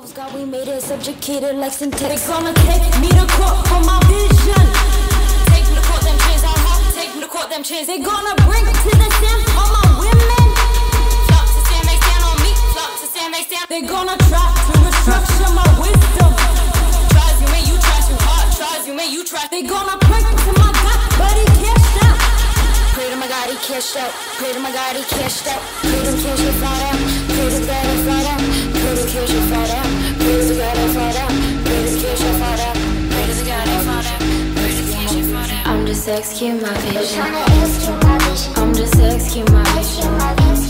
God, we made it subjugated like syntax. They gonna take me to court for my vision. Take me to court, them chains on hot. Take me to court, them chains. They gonna bring to the stand all my women. Flock to stand, they stand on me. Flock to stand, they stand. They gonna try to restructure my wisdom. Tries you may you try too hard. Tries you may you try. They gonna pray to my God, but he cashed out. Pray to my God, he cashed out. Pray to my God, he cashed out. Pray to cash it flat out. Pray to God, he flat out. Pray to cash it flat out. Pray to God, he flat out. Pray to cash it flat out. Pray to God, he flat out. Pray to cash it flat out. I'm just executing my vision. I'm just executing my vision.